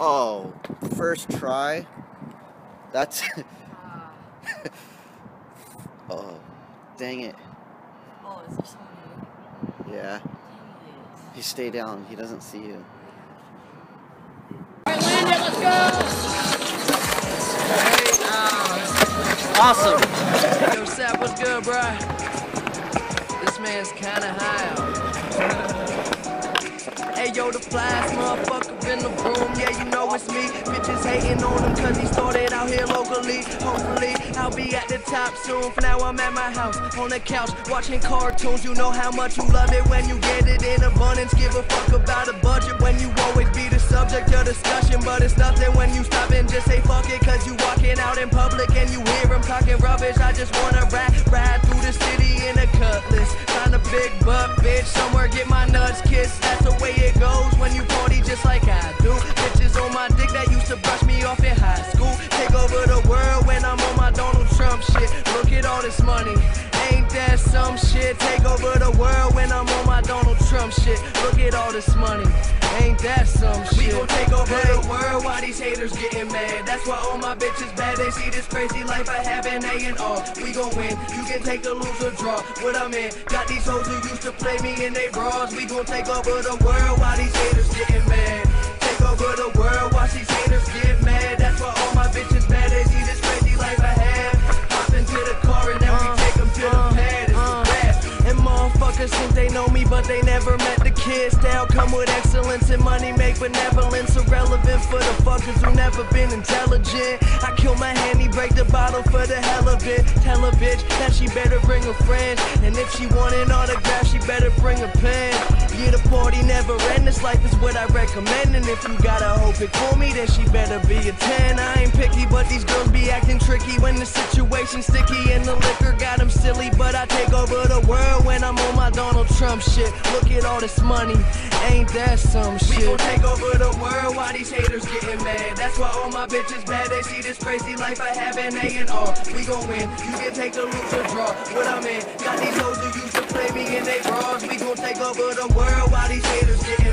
Oh, first try? That's... Oh, dang it. Oh, is there somebody? Yeah. He stay down. He doesn't see you. Alright, Landon, let's go! Awesome. Yo, Sap, what's good, bro? This man's kinda high. Hey, yo, the flies, motherfucker in the room. Yeah, you know it's me. Bitches hating on him cause he started out here locally. Hopefully, I'll be at the top soon. For now, I'm at my house, on the couch, watching cartoons. You know how much you love it when you get it in abundance. Give a fuck about a budget when you always be the subject of discussion. But it's nothing when you stop and just say fuck it. Cause you walking out in public and you hear him talking rubbish. I just wanna ride through the city in a cutlass. Find a big butt, bitch, somewhere get my nuts kissed. That's the way it goes when you party just like I do. Bitches on my dick that used to brush me off in high school. Take over the world when I'm on my Donald Trump shit. Look at all this money, ain't that some shit? Take over the world when I'm on my Donald Trump shit. Look at all this money, ain't that some shit? We gon' take over the world while these haters getting mad. That's why all my bitches bad. They see this crazy life I have in A&R. We gon' win, you can take the lose or draw. What I'm in, got these hoes who used to play me in they bras. We gon' take over the world while these haters getting mad. Take over the world while these haters get mad. That's why all my bitches bad. They see this crazy life I have. Hop into the car and then we take them to the pad. It's the rap. And motherfuckers think they know me, but they never met the kids. Style come with excellence and money make benevolence irrelevant for the fuckers who never been intelligent. I kill my handy, break the bottle for the hell of it. Tell a bitch that she better bring a friend. And if she want an autograph, she better bring a pen. Yeah, the party never end. This life is what I recommend. And if you gotta hope it for me, then she better be a 10. I ain't picky, but these girls be acting tricky when the situation's sticky and the liquor got them silly. But I take over the world when I'm on my Donald Trump shit. Look at all this money, ain't that some shit? We gon' take over the world while these haters getting mad. That's why all my bitches bad. They see this crazy life I have in A&R. We gon' win, you can take the lose or draw. What I'm in, got these hoes who used to play me in they bras. We gon' take over the world while these haters getting